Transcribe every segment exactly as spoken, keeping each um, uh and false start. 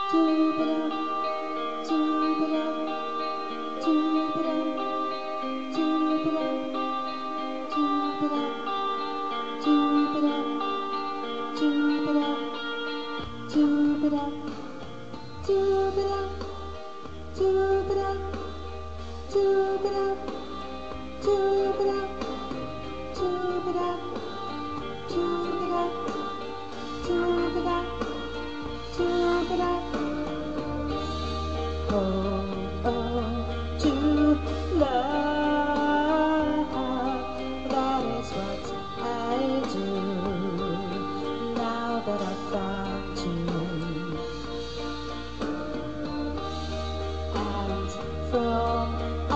From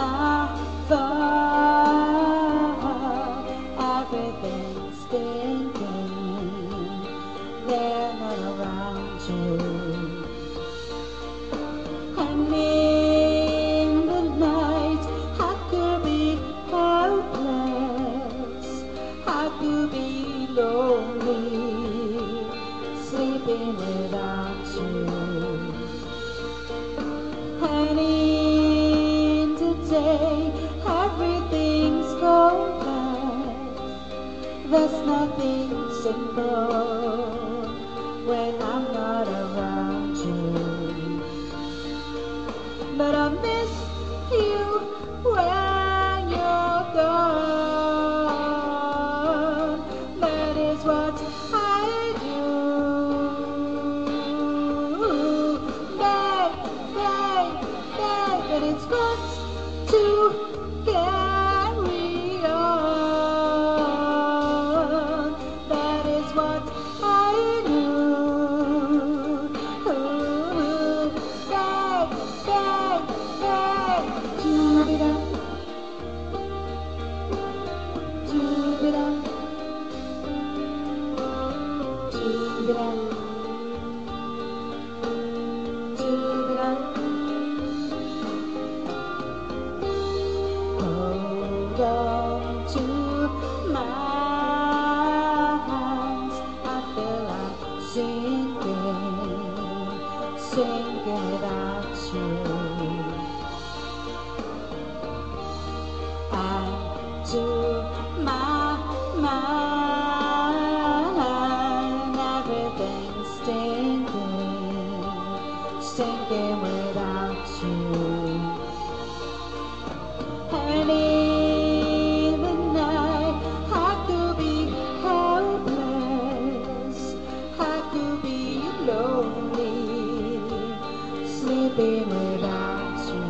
afar, everything's thinking they're not around you. And in the night, I could be helpless, I could be lonely, sleeping without you. And in the day, everything's complex. There's nothing simple when I'm not around you. But I miss you when you're gone. That is what I do. But it's got to carry on. That is what I do. Bang, bang, bang. Doo-be-da. Doo-be-da. Doo-be-da. Doo-be-da. Hold on to my hands. I feel like sinking, sinking without you. And to my mind, everything's stinking, sinking without you. And in the night, I could be helpless, I could be lonely, sleeping without you.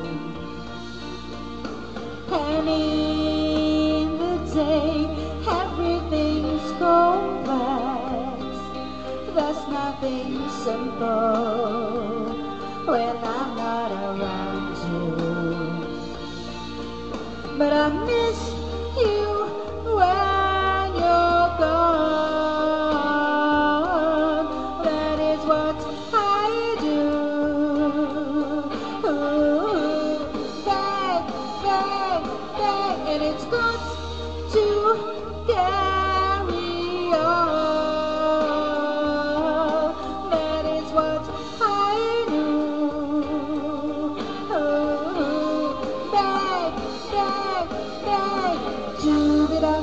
And in the day, everything's complex. There's nothing simple when I'm not around you. But I miss you when you're gone. That is what I do. Bang, bang, bang. And it's got to carry on. That is what I do. Bang, bang, bang. Doo-be-da.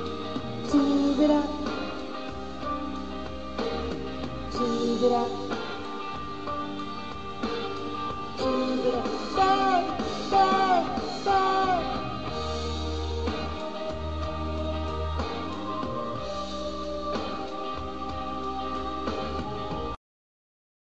Doo-be-da. Doo-be-da.